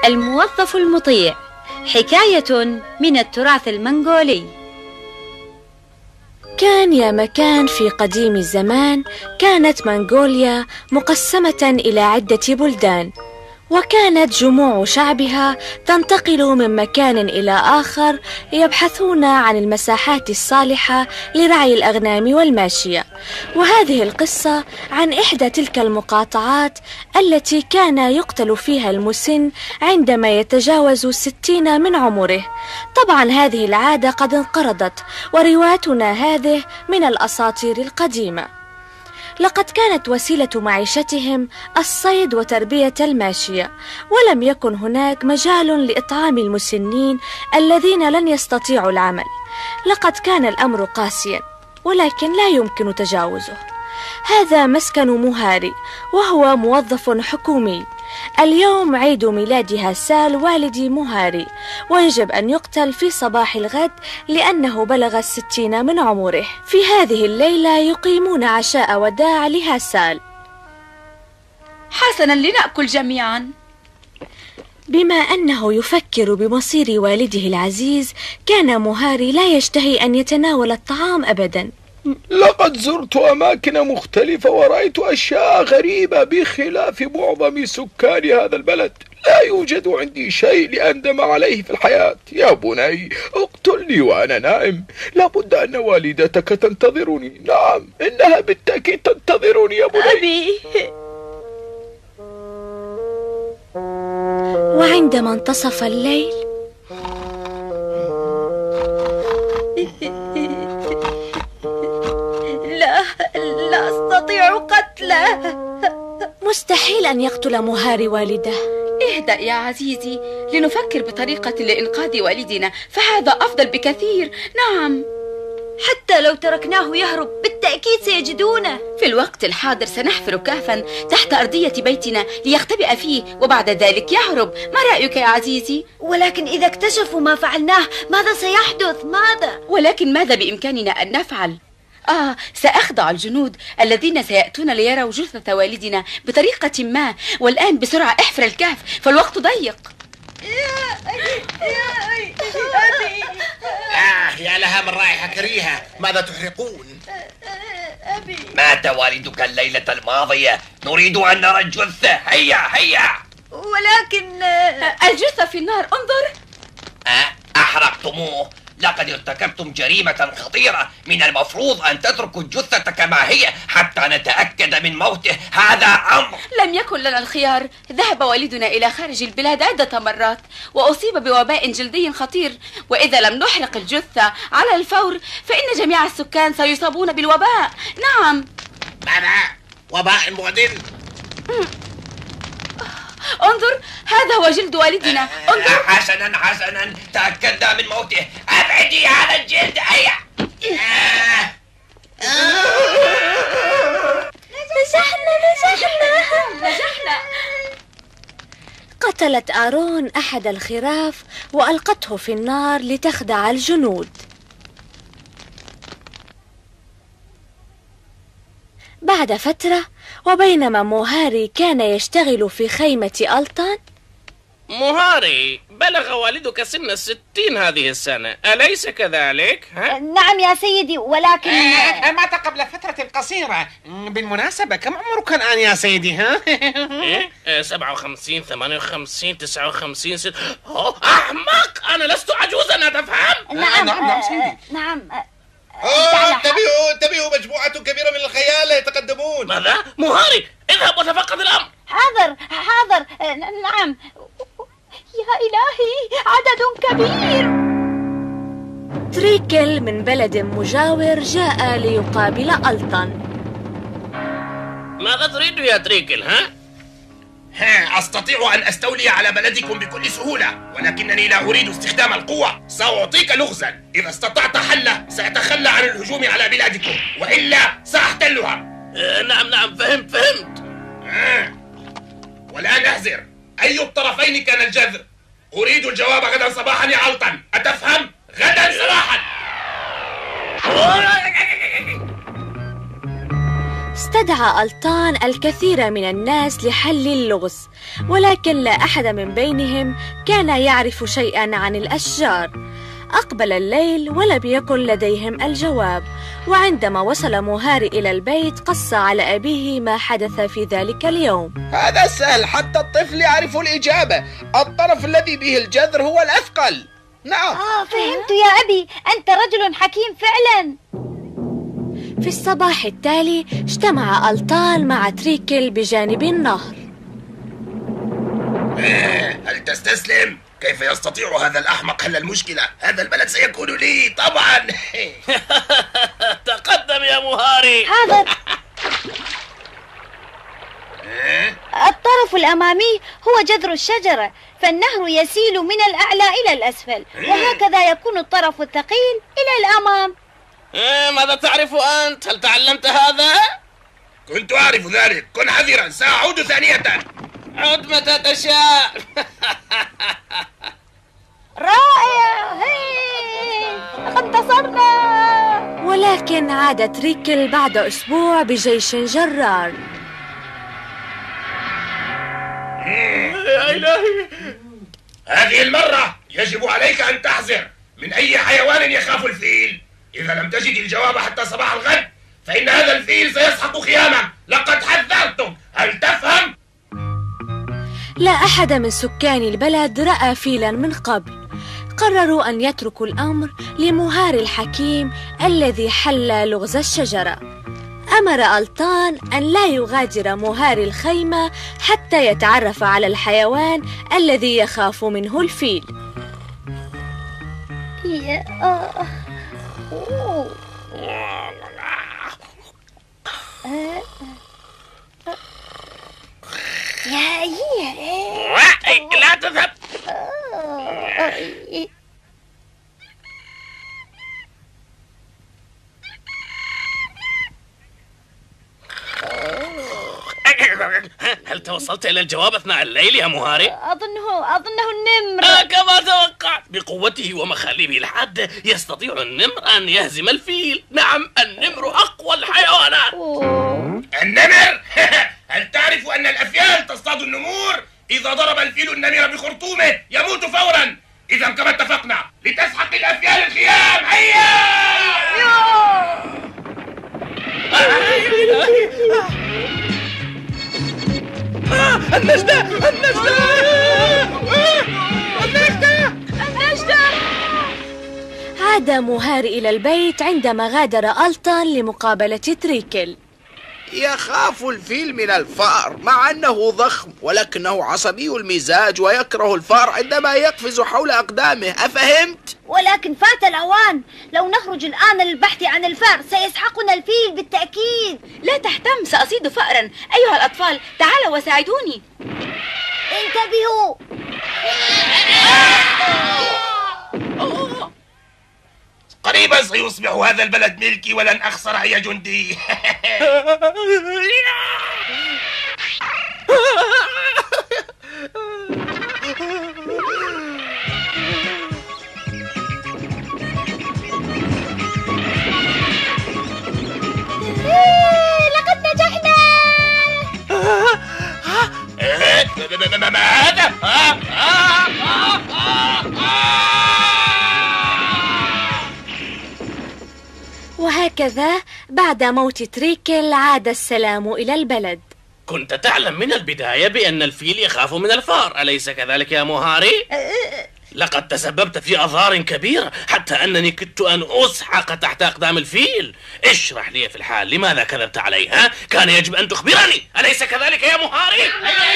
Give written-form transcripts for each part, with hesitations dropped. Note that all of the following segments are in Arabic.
الموظف المطيع، حكاية من التراث المنغولي. كان يا مكان في قديم الزمان كانت منغوليا مقسمة إلى عدة بلدان، وكانت جموع شعبها تنتقل من مكان إلى آخر يبحثون عن المساحات الصالحة لرعي الأغنام والماشية. وهذه القصة عن إحدى تلك المقاطعات التي كان يقتل فيها المسن عندما يتجاوز 60 من عمره. طبعا هذه العادة قد انقرضت، وروايتنا هذه من الأساطير القديمة. لقد كانت وسيلة معيشتهم الصيد وتربية الماشية، ولم يكن هناك مجال لإطعام المسنين الذين لن يستطيعوا العمل. لقد كان الأمر قاسيا، ولكن لا يمكن تجاوزه. هذا مسكن مهاري، وهو موظف حكومي. اليوم عيد ميلاد هاسال والد مهاري، ويجب أن يقتل في صباح الغد لأنه بلغ 60 من عمره. في هذه الليلة يقيمون عشاء وداع لهاسال. حسنا، لنأكل جميعا. بما أنه يفكر بمصير والده العزيز، كان مهاري لا يشتهي أن يتناول الطعام أبدا. لقد زرت أماكن مختلفة ورأيت أشياء غريبة بخلاف معظم سكان هذا البلد. لا يوجد عندي شيء لأندم عليه في الحياة. يا بني، اقتلني وأنا نائم. لابد أن والدتك تنتظرني. نعم، إنها بالتأكيد تنتظرني يا بني. أبي. وعندما انتصف الليل لا أستطيع قتله. مستحيل أن يقتل مهاري والده. اهدأ يا عزيزي، لنفكر بطريقة لإنقاذ والدنا، فهذا أفضل بكثير. نعم، حتى لو تركناه يهرب بالتأكيد سيجدونه. في الوقت الحاضر سنحفر كهفا تحت أرضية بيتنا ليختبئ فيه، وبعد ذلك يهرب. ما رأيك يا عزيزي؟ ولكن إذا اكتشفوا ما فعلناه ماذا سيحدث؟ ولكن ماذا بإمكاننا أن نفعل؟ سأخضع الجنود الذين سيأتون ليروا جثة والدنا بطريقة ما. والآن بسرعة احفر الكهف، فالوقت ضيق. يا لها من رائحة كريهة. ماذا تحرقون؟ أبي، مات والدك الليلة الماضية. نريد أن نرى الجثة. هيا. ولكن الجثة في النار. انظر. أحرقتموه. لقد ارتكبتم جريمة خطيرة. من المفروض أن تتركوا الجثة كما هي حتى نتأكد من موته. هذا أمر. لم يكن لنا الخيار. ذهب والدنا إلى خارج البلاد عدة مرات، وأصيب بوباء جلدي خطير. وإذا لم نحرق الجثة على الفور فإن جميع السكان سيصابون بالوباء. نعم. ماذا؟ وباء معدن؟ انظر، هذا هو جلد والدنا. انظر. حسنا، تأكدنا من موته. أبعدي هذا الجلد. هيا. نجحنا. قتلت آرون أحد الخراف وألقته في النار لتخدع الجنود. بعد فترة، وبينما موهاري كان يشتغل في خيمة ألطان. موهاري، بلغ والدك سن 60 هذه السنة، أليس كذلك؟ نعم يا سيدي، ولكن مات قبل فترة قصيرة. بالمناسبة كم عمرك الآن يا سيدي؟ 57 58 59 أحمق، أنا لست عجوزا، أتفهم؟ نعم سيدي. نعم. انتبهوا، مجموعة كبيرة من الخيال يتقدمون. ماذا؟ موهاري، اذهب وتفقد الأمر. حاضر. نعم. يا إلهي، عدد كبير. تريكل من بلد مجاور جاء ليقابل ألطان. ماذا تريد يا تريكل؟ أستطيع أن أستولي على بلدكم بكل سهولة، ولكنني لا أريد استخدام القوة. سأعطيك لغزا، إذا استطعت حله سأتخلى عن الهجوم على بلادكم، وإلا سأحتلها. نعم، فهمت. والآن أحذر، أي الطرفين كان الجذر؟ أريد الجواب غدا صباحا يا ألطان، أتفهم؟ غدا صباحا. استدعى ألطان الكثير من الناس لحل اللغز، ولكن لا أحد من بينهم كان يعرف شيئا عن الأشجار. أقبل الليل ولم يكن لديهم الجواب، وعندما وصل مهاري إلى البيت قص على أبيه ما حدث في ذلك اليوم. هذا سهل، حتى الطفل يعرف الإجابة. الطرف الذي به الجذر هو الأثقل. نعم. فهمت يا أبي، أنت رجل حكيم فعلا. في الصباح التالي اجتمع ألطان مع تريكل بجانب النهر. هل تستسلم؟ كيف يستطيع هذا الأحمق حل المشكلة؟ هذا البلد سيكون لي طبعا. تقدم يا مهاري. حاضر. الطرف الأمامي هو جذر الشجرة، فالنهر يسيل من الأعلى إلى الأسفل، وهكذا يكون الطرف الثقيل إلى الأمام. ماذا تعرف أنت؟ هل تعلمت هذا؟ كنت أعرف ذلك. كن حذرا، سأعود ثانية. عد متى تشاء. رائع، لقد انتصرنا. ولكن عاد تريكل بعد أسبوع بجيش جرار. يا إلهي، هذه المرة يجب عليك أن تحذر من أي حيوان يخاف الفيل. إذا لم تجد الجواب حتى صباح الغد فإن هذا الفيل سيسحق خيامك. لقد حذرتك، هل تفهم؟ لا أحد من سكان البلد رأى فيلا من قبل. قرروا أن يتركوا الأمر لمهاري الحكيم الذي حل لغز الشجرة. أمر ألطان أن لا يغادر مهاري الخيمة حتى يتعرف على الحيوان الذي يخاف منه الفيل. لا تذهب. هل توصلت إلى الجواب أثناء الليل يا مهاري؟ أظنه النمر. كما توقعت، بقوته ومخالبه الحادة يستطيع النمر أن يهزم الفيل. نعم، النمر أقوى الحيوانات. النمر؟ هل تعرف أن الأفيال تصطاد النمور؟ إذا ضرب الفيل النمر بخرطومه يموت فورا. إذا كما اتفقنا لتسحق الأفيال الخيام. هيا! النجدة! عاد مهاري إلى البيت عندما غادر ألطان لمقابلة تريكل. يخاف الفيل من الفأر مع أنه ضخم، ولكنه عصبي المزاج ويكره الفأر عندما يقفز حول أقدامه. أفهمت؟ ولكن فات الأوان. لو نخرج الآن للبحث عن الفأر سيسحقنا الفيل بالتأكيد. لا تهتم، سأصيد فأرا. أيها الأطفال، تعالوا وساعدوني. انتبهوا. قريبا سيصبح هذا البلد ملكي ولن أخسر أي جندي. لقد نجحنا. ما هذا؟ وهكذا بعد موت تريكل عاد السلام إلى البلد. كنت تعلم من البداية بأن الفيل يخاف من الفار، أليس كذلك يا مهاري؟ لقد تسببت في أضرار كبيرة حتى أنني كدت أن أسحق تحت أقدام الفيل. اشرح لي في الحال، لماذا كذبت علي؟ كان يجب أن تخبرني، أليس كذلك يا مهاري؟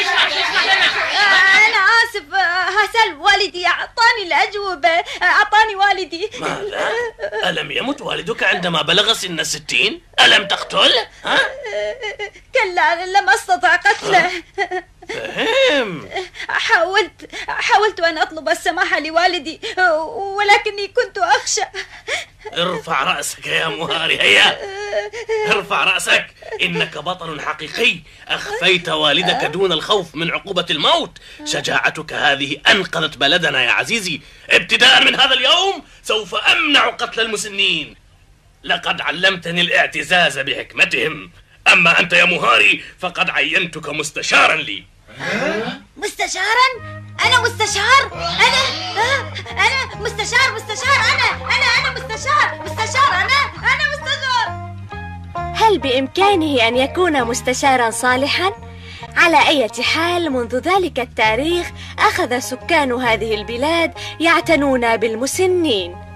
أنا آسف، هسأل والدي. أعطاني الأجوبة. أعطاني والدي. ماذا؟ ألم يمت والدك عندما بلغ سن 60؟ ألم تقتله؟ كلا، لم أستطع قتله. فهم. حاولت أن أطلب السماح لوالدي، ولكني كنت أخشى. ارفع رأسك يا مهاري، هيا ارفع رأسك. إنك بطل حقيقي، أخفيت والدك دون الخوف من عقوبة الموت. شجاعتك هذه أنقذت بلدنا يا عزيزي. ابتداء من هذا اليوم سوف أمنع قتل المسنين. لقد علمتني الاعتزاز بحكمتهم. أما أنت يا مهاري فقد عينتك مستشارا لي. مستشارا؟ أنا مستشار؟ أنا مستشار أنا مستشار أنا مستشار. هل بإمكانه أن يكون مستشارا صالحا؟ على أي حال منذ ذلك التاريخ أخذ سكان هذه البلاد يعتنون بالمسنين،